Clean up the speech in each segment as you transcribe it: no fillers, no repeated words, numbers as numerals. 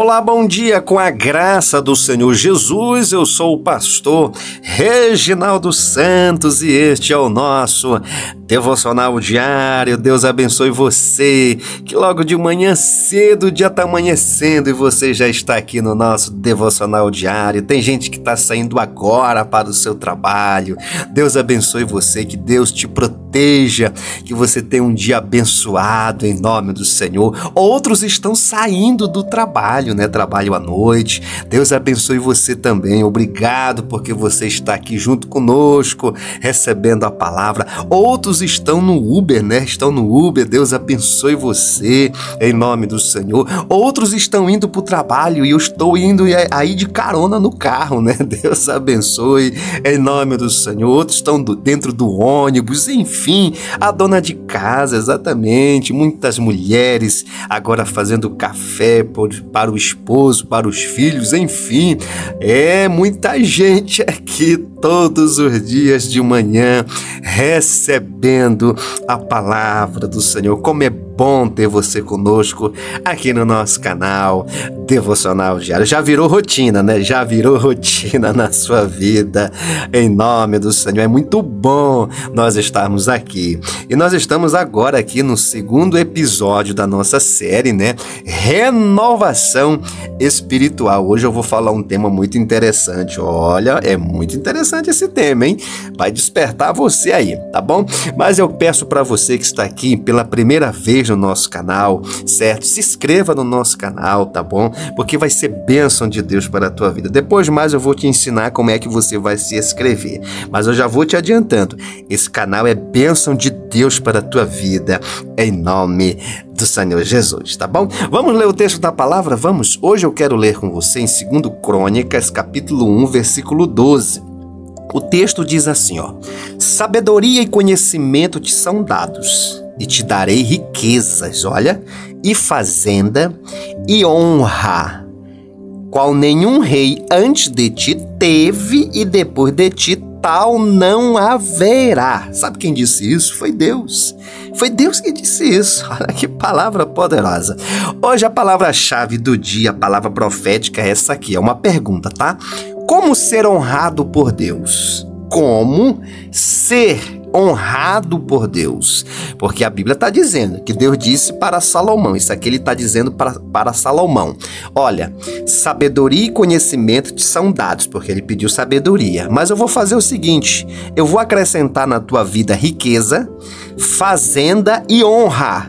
Olá, bom dia, com a graça do Senhor Jesus, eu sou o pastor Reginaldo Santos e este é o nosso devocional diário. Deus abençoe você, que logo de manhã cedo o dia está amanhecendo e você já está aqui no nosso devocional diário. Tem gente que está saindo agora para o seu trabalho. Deus abençoe você, que Deus te proteja, que você tenha um dia abençoado em nome do Senhor. Outros estão saindo do trabalho, né? Trabalho à noite. Deus abençoe você também. Obrigado porque você está aqui junto conosco, recebendo a palavra. Outros estão no Uber, né? Estão no Uber. Deus abençoe você em nome do Senhor. Outros estão indo para o trabalho e eu estou indo aí de carona no carro, né? Deus abençoe em nome do Senhor. Outros estão dentro do ônibus, enfim, a dona de casa, exatamente. Muitas mulheres agora fazendo café para o esposo, para os filhos, enfim, muita gente aqui todos os dias de manhã recebendo a palavra do Senhor. Como é bom ter você conosco aqui no nosso canal Devocional Diário. Já virou rotina, né? Já virou rotina na sua vida, em nome do Senhor. É muito bom nós estarmos aqui. E nós estamos agora aqui no segundo episódio da nossa série, né? Renovação espiritual. Hoje eu vou falar um tema muito interessante. Olha, é muito interessante esse tema, hein? Vai despertar você aí, tá bom? Mas eu peço para você que está aqui pela primeira vez no nosso canal, certo? Se inscreva no nosso canal, tá bom? Porque vai ser bênção de Deus para a tua vida. Depois mais eu vou te ensinar como é que você vai se inscrever. Mas eu já vou te adiantando, esse canal é bênção de Deus para a tua vida, em nome do Senhor Jesus, tá bom? Vamos ler o texto da palavra? Vamos? Hoje eu quero ler com você em 2 Crônicas, capítulo 1, versículo 12. O texto diz assim, ó: sabedoria e conhecimento te são dados, e te darei riquezas, olha, e fazenda e honra, qual nenhum rei antes de ti teve, e depois de ti tal não haverá. Sabe quem disse isso? Foi Deus. Foi Deus que disse isso. Olha que palavra poderosa. Hoje a palavra-chave do dia, a palavra profética é essa aqui, é uma pergunta, tá? Como ser honrado por Deus? Como ser honrado por Deus? Porque a Bíblia está dizendo que Deus disse para Salomão, isso aqui ele está dizendo para Salomão: olha, sabedoria e conhecimento te são dados, porque ele pediu sabedoria, mas eu vou fazer o seguinte, eu vou acrescentar na tua vida riqueza, fazenda e honra,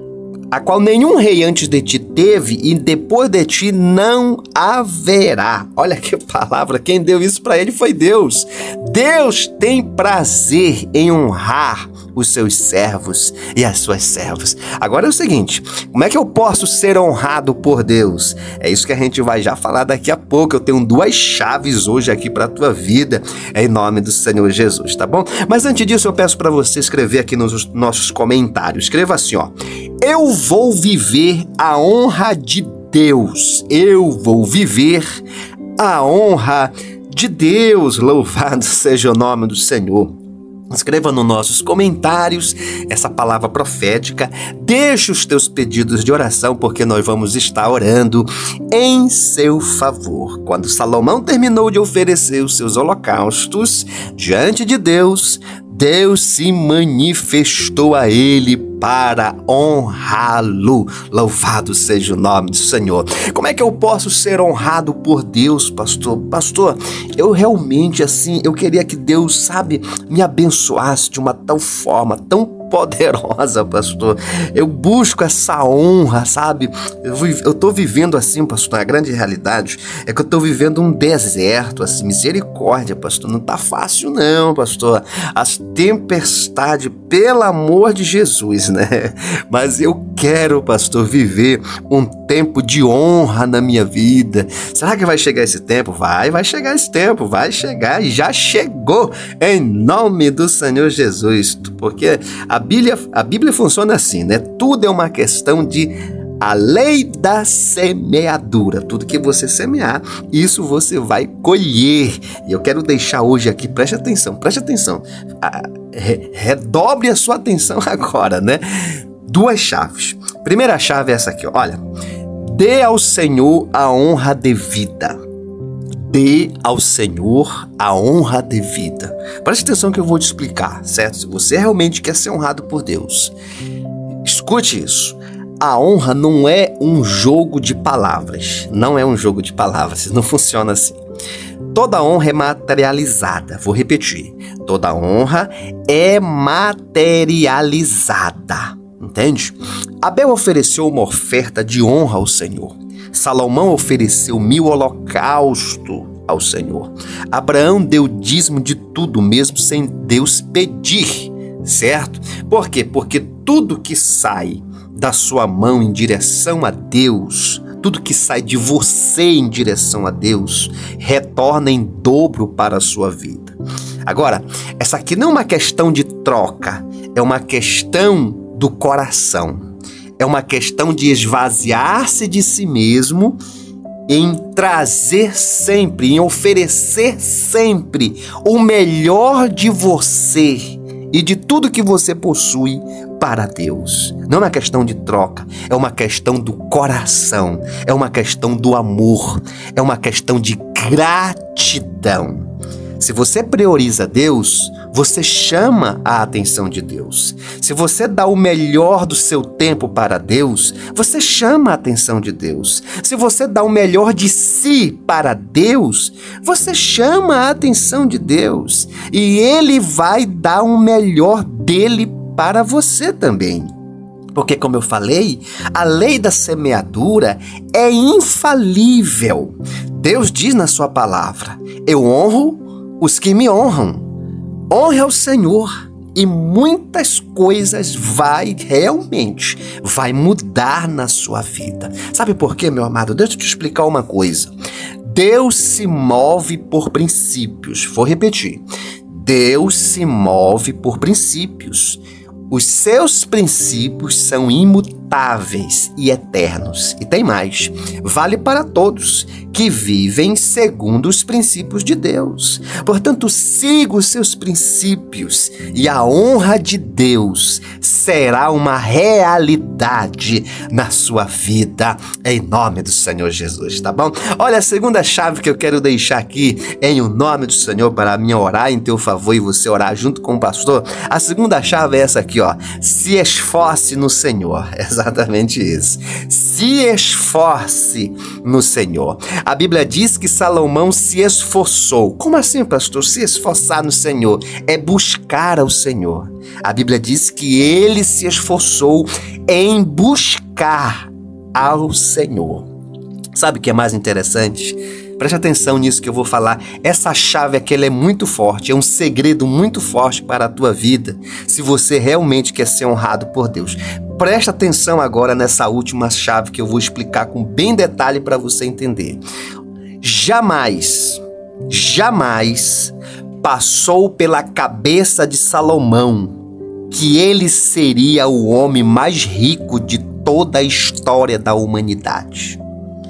a qual nenhum rei antes de ti teve, e depois de ti não haverá. Olha que palavra, quem deu isso para ele foi Deus. Deus tem prazer em honrar os seus servos e as suas servas. Agora é o seguinte, como é que eu posso ser honrado por Deus? É isso que a gente vai já falar daqui a pouco. Eu tenho duas chaves hoje aqui para a tua vida, em nome do Senhor Jesus, tá bom? Mas antes disso eu peço para você escrever aqui nos nossos comentários. Escreva assim, ó: eu vou viver a honra de Deus. Eu vou viver a honra de Deus. Louvado seja o nome do Senhor. Escreva nos nossos comentários essa palavra profética. Deixe os teus pedidos de oração, porque nós vamos estar orando em seu favor. Quando Salomão terminou de oferecer os seus holocaustos diante de Deus, Deus se manifestou a ele para honrá-lo. Louvado seja o nome do Senhor. Como é que eu posso ser honrado por Deus, pastor? Pastor, eu realmente, assim, eu queria que Deus, sabe, me abençoasse de uma tal forma, tão poderosa, pastor. Eu busco essa honra, sabe? Eu tô vivendo assim, pastor, a grande realidade é que eu tô vivendo um deserto, assim, misericórdia, pastor. Não tá fácil não, pastor. As tempestades, pelo amor de Jesus, né? Mas eu quero, pastor, viver um tempo de honra na minha vida. Será que vai chegar esse tempo? Vai chegar esse tempo, vai chegar e já chegou, em nome do Senhor Jesus. Porque a Bíblia funciona assim, né? Tudo é uma questão de a lei da semeadura. Tudo que você semear, isso você vai colher. E eu quero deixar hoje aqui, preste atenção. Redobre a sua atenção agora, né? Duas chaves. Primeira chave é essa aqui, olha. Dê ao Senhor a honra devida. Dê ao Senhor a honra devida. Preste atenção que eu vou te explicar, certo? Se você realmente quer ser honrado por Deus, escute isso. A honra não é um jogo de palavras. Não é um jogo de palavras. Não funciona assim. Toda honra é materializada. Vou repetir. Toda honra é materializada. Entende? Abel ofereceu uma oferta de honra ao Senhor. Salomão ofereceu 1000 holocaustos ao Senhor. Abraão deu dízimo de tudo, mesmo sem Deus pedir, certo? Por quê? Porque tudo que sai da sua mão em direção a Deus, tudo que sai de você em direção a Deus, retorna em dobro para a sua vida. Agora, essa aqui não é uma questão de troca, é uma questão do coração. É uma questão de esvaziar-se de si mesmo, em trazer sempre, em oferecer sempre o melhor de você e de tudo que você possui para Deus. Não é uma questão de troca, é uma questão do coração, é uma questão do amor, é uma questão de gratidão. Se você prioriza Deus, você chama a atenção de Deus. Se você dá o melhor do seu tempo para Deus, você chama a atenção de Deus. Se você dá o melhor de si para Deus, você chama a atenção de Deus. E Ele vai dar o melhor dele para você também. Porque, como eu falei, a lei da semeadura é infalível. Deus diz na sua palavra: eu honro os que me honram. Honre ao Senhor e muitas coisas vai mudar na sua vida. Sabe por quê, meu amado? Deixa eu te explicar uma coisa. Deus se move por princípios. Vou repetir. Deus se move por princípios. Os seus princípios são imutáveis e eternos. E tem mais, vale para todos que vivem segundo os princípios de Deus. Portanto, siga os seus princípios e a honra de Deus será uma realidade na sua vida, em nome do Senhor Jesus, tá bom? Olha, a segunda chave que eu quero deixar aqui em o nome do Senhor para mim orar em teu favor e você orar junto com o pastor. A segunda chave é essa aqui, ó. Se esforce no Senhor. Exatamente isso. Se esforce no Senhor. A Bíblia diz que Salomão se esforçou. Como assim, pastor? Se esforçar no Senhor é buscar ao Senhor. A Bíblia diz que ele se esforçou em buscar ao Senhor. Sabe o que é mais interessante? Preste atenção nisso que eu vou falar. Essa chave aqui ela é muito forte, é um segredo muito forte para a tua vida, se você realmente quer ser honrado por Deus. Preste atenção agora nessa última chave que eu vou explicar com bem detalhe para você entender. Jamais passou pela cabeça de Salomão que ele seria o homem mais rico de toda a história da humanidade.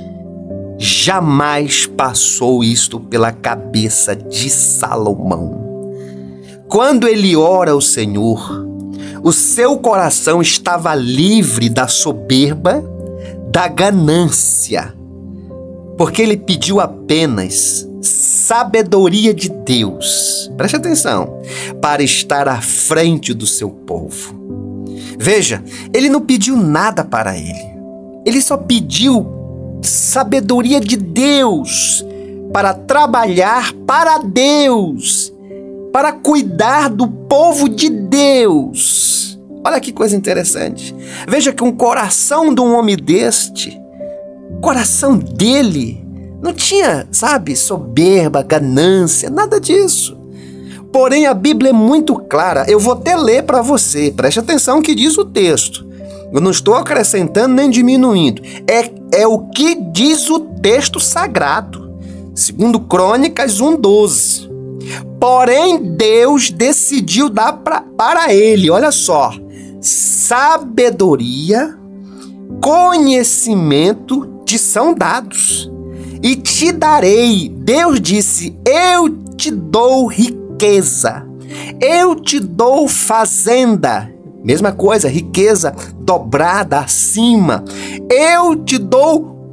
Jamais passou isto pela cabeça de Salomão. Quando ele ora ao Senhor, o seu coração estava livre da soberba, da ganância, porque ele pediu apenas sabedoria de Deus, preste atenção, para estar à frente do seu povo. Veja, ele não pediu nada para ele só pediu sabedoria de Deus para trabalhar para Deus, para cuidar do povo de Deus. Olha que coisa interessante. Veja que um coração de um homem deste, o coração dele não tinha, soberba, ganância, nada disso. Porém, a Bíblia é muito clara. Eu vou até ler para você. Preste atenção que diz o texto. Eu não estou acrescentando nem diminuindo. É o que diz o texto sagrado. Segundo Crônicas 1:12. Porém, Deus decidiu dar para ele, olha só, sabedoria, conhecimento te são dados. E te darei, Deus disse, eu te dou riqueza, eu te dou fazenda. Mesma coisa, riqueza dobrada acima. Eu te dou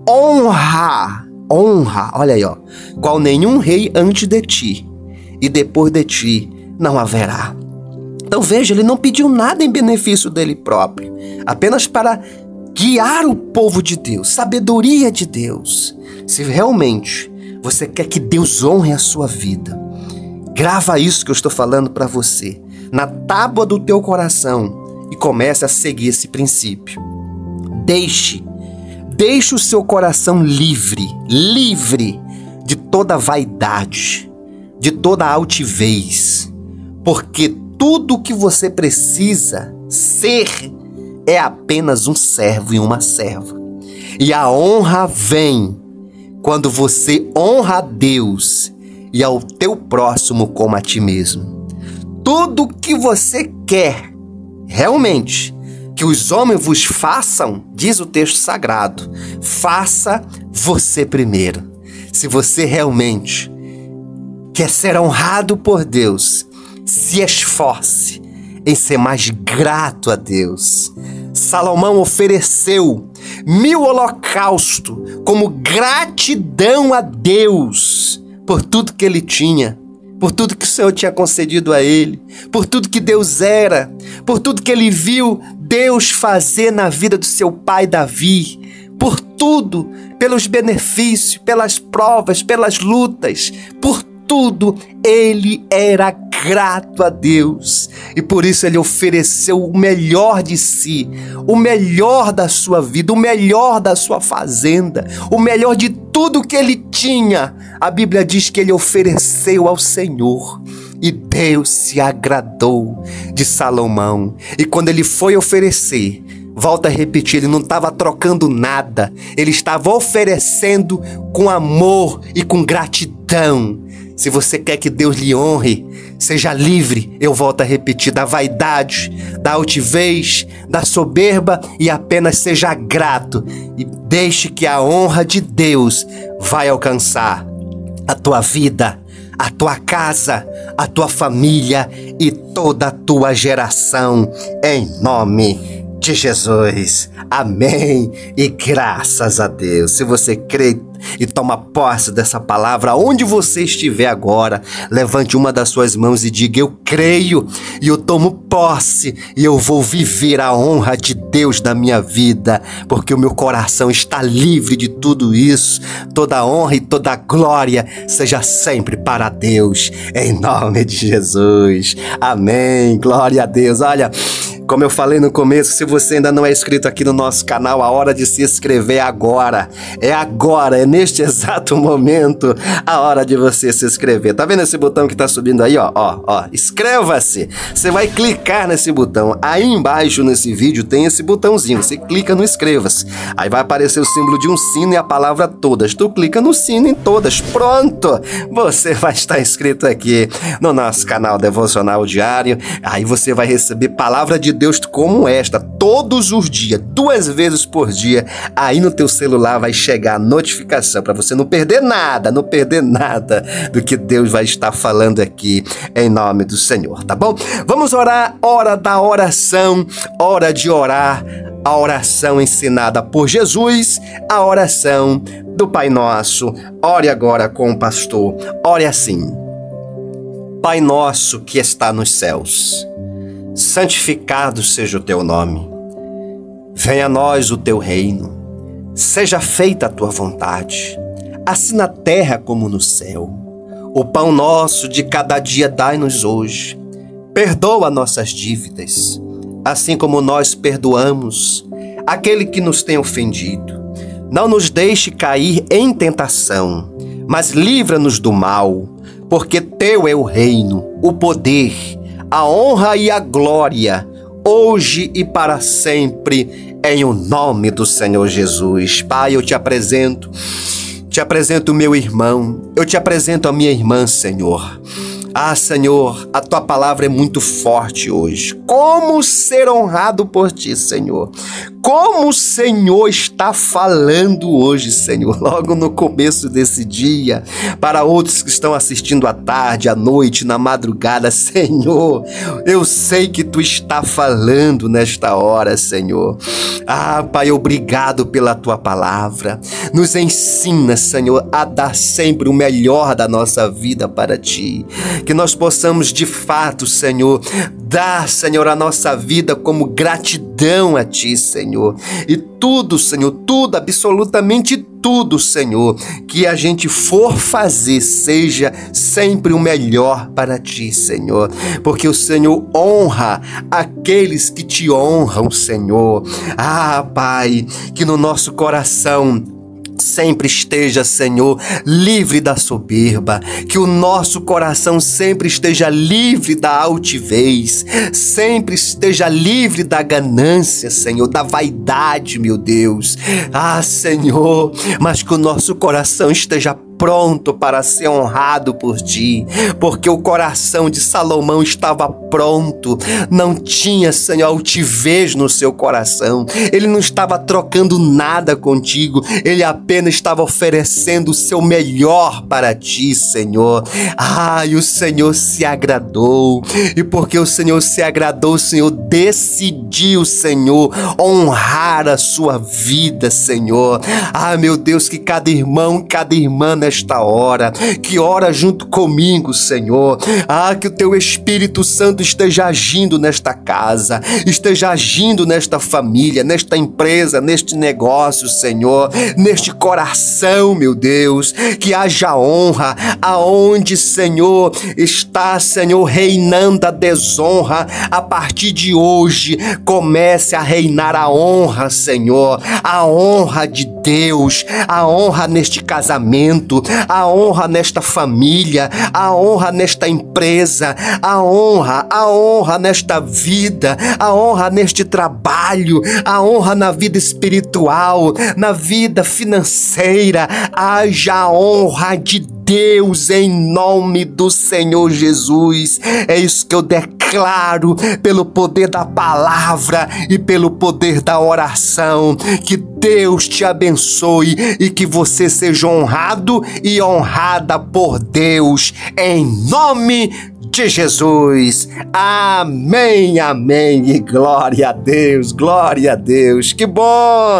honra, olha aí, ó, qual nenhum rei antes de ti, e depois de ti não haverá. Então veja, ele não pediu nada em benefício dele próprio, apenas para guiar o povo de Deus, sabedoria de Deus. Se realmente você quer que Deus honre a sua vida, grava isso que eu estou falando para você na tábua do teu coração e comece a seguir esse princípio. Deixe o seu coração livre de toda vaidade, de toda altivez, porque tudo que você precisa ser é apenas um servo e uma serva. E a honra vem quando você honra a Deus e ao teu próximo como a ti mesmo. Tudo que você quer realmente que os homens vos façam, diz o texto sagrado, faça você primeiro. Se você realmente quer ser honrado por Deus, se esforce em ser mais grato a Deus. Salomão ofereceu 1000 holocaustos como gratidão a Deus por tudo que ele tinha, por tudo que o Senhor tinha concedido a ele, por tudo que Deus era, por tudo que ele viu Deus fazer na vida do seu pai Davi, por tudo, pelos benefícios, pelas provas, pelas lutas, por tudo, ele era grato a Deus e por isso ele ofereceu o melhor de si, o melhor da sua vida, o melhor da sua fazenda, o melhor de tudo que ele tinha. A Bíblia diz que ele ofereceu ao Senhor e Deus se agradou de Salomão. E quando ele foi oferecer, volta a repetir, ele não estava trocando nada, ele estava oferecendo com amor e com gratidão. Se você quer que Deus lhe honre, seja livre, eu volto a repetir, da vaidade, da altivez, da soberba e apenas seja grato e deixe que a honra de Deus vai alcançar a tua vida, a tua casa, a tua família e toda a tua geração, em nome de Jesus. Amém e graças a Deus. Se você crê e toma posse dessa palavra, onde você estiver agora, levante uma das suas mãos e diga: eu creio e eu tomo posse e eu vou viver a honra de Deus na minha vida, porque o meu coração está livre de tudo isso. Toda honra e toda glória seja sempre para Deus, em nome de Jesus. Amém, glória a Deus. Olha, como eu falei no começo, se você ainda não é inscrito aqui no nosso canal, a hora de se inscrever é agora. É neste exato momento a hora de você se inscrever. Tá vendo esse botão que tá subindo aí, ó? Inscreva-se. Você vai clicar nesse botão. Aí embaixo nesse vídeo tem esse botãozinho. Você clica no inscreva-se. Aí vai aparecer o símbolo de um sino e a palavra todas. Tu clica no sino em todas. Pronto! Você vai estar inscrito aqui no nosso canal Devocional Diário. Aí você vai receber palavra de Deus como esta, todos os dias, 2 vezes por dia. Aí no teu celular vai chegar a notificação para você não perder nada do que Deus vai estar falando aqui, em nome do Senhor, tá bom? Vamos orar, hora da oração, hora de orar, a oração ensinada por Jesus, a oração do Pai Nosso. Ore agora com o pastor, ore assim: Pai nosso que está nos céus, santificado seja o teu nome. Venha a nós o teu reino. Seja feita a tua vontade, assim na terra como no céu. O pão nosso de cada dia dai-nos hoje. Perdoa nossas dívidas, assim como nós perdoamos aquele que nos tem ofendido. Não nos deixe cair em tentação, mas livra-nos do mal, porque teu é o reino, o poder, a honra e a glória, hoje e para sempre, em o nome do Senhor Jesus. Pai, eu te apresento o meu irmão, eu te apresento a minha irmã, Senhor. Ah, Senhor, a tua palavra é muito forte hoje. Como ser honrado por ti, Senhor? como o Senhor está falando hoje, Senhor, logo no começo desse dia, para outros que estão assistindo à tarde, à noite, na madrugada, Senhor, eu sei que Tu está falando nesta hora, Senhor. Pai, obrigado pela Tua palavra. Nos ensina, Senhor, a dar sempre o melhor da nossa vida para Ti. Que nós possamos, de fato, Senhor, dar, Senhor, a nossa vida como gratidão a Ti, Senhor. E tudo, Senhor, tudo, absolutamente tudo, Senhor, que a gente for fazer seja sempre o melhor para Ti, Senhor. Porque o Senhor honra aqueles que Te honram, Senhor. Pai, que no nosso coração sempre esteja, Senhor, livre da soberba, que o nosso coração sempre esteja livre da altivez, sempre esteja livre da ganância, Senhor, da vaidade, meu Deus. Senhor, mas que o nosso coração esteja pronto para ser honrado por Ti, porque o coração de Salomão estava pronto, não tinha, Senhor, altivez no seu coração, ele não estava trocando nada contigo, ele apenas estava oferecendo o seu melhor para Ti, Senhor. E o Senhor se agradou, e porque o Senhor se agradou, o Senhor decidiu, Senhor, honrar a sua vida, Senhor. Meu Deus, que cada irmão, cada irmã nesta hora, que ora junto comigo, Senhor, que o Teu Espírito Santo esteja agindo nesta casa, esteja agindo nesta família, nesta empresa, neste negócio, Senhor, neste coração, meu Deus, que haja honra, aonde, Senhor, está, Senhor, reinando a desonra, a partir de hoje, comece a reinar a honra, Senhor, a honra de Deus, a honra neste casamento, a honra nesta família, a honra nesta empresa, a honra nesta vida, a honra neste trabalho, a honra na vida espiritual, na vida financeira. Haja a honra de Deus em nome do Senhor Jesus. É isso que eu declaro pelo poder da palavra e pelo poder da oração. Que Deus te abençoe e que você seja honrado e honrada por Deus em nome de Jesus. Amém, amém e glória a Deus, glória a Deus. Que bom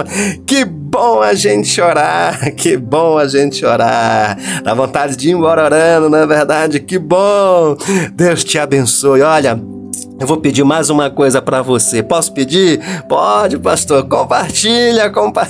a gente orar, que bom a gente orar. Dá vontade de ir embora orando, não é verdade? Que bom. Deus te abençoe. Olha, eu vou pedir mais uma coisa para você. Posso pedir? Pode, pastor. Compartilha.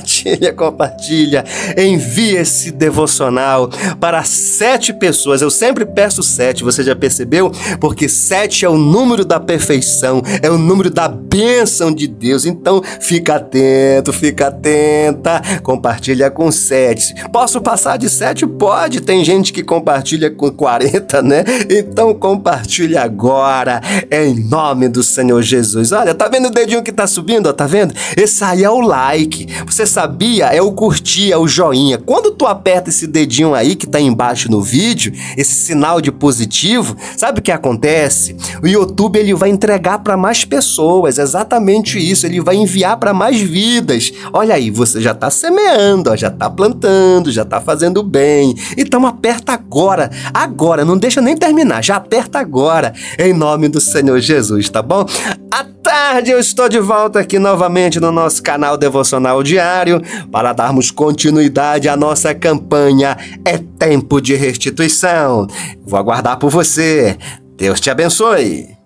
Envie esse devocional para 7 pessoas. Eu sempre peço 7, você já percebeu? Porque 7 é o número da perfeição, é o número da bênção de Deus. Então, fica atento, fica atenta. Compartilha com 7. Posso passar de 7? Pode. Tem gente que compartilha com 40, né? Então, compartilha agora, em nome do Senhor Jesus. Olha, tá vendo o dedinho que tá subindo? Tá vendo? Esse aí é o like. Você sabia? É o curtir, é o joinha. Quando tu aperta esse dedinho aí que tá embaixo no vídeo, esse sinal de positivo, sabe o que acontece? O YouTube, ele vai entregar para mais pessoas, exatamente isso. Ele vai enviar para mais vidas. Olha aí, você já tá semeando, ó, já tá plantando, já tá fazendo bem. Então aperta agora, não deixa nem terminar, já aperta agora, em nome do Senhor Jesus, tá bom? À tarde eu estou de volta aqui novamente no nosso canal Devocional Diário para darmos continuidade à nossa campanha É Tempo de Restituição. Vou aguardar por você. Deus te abençoe.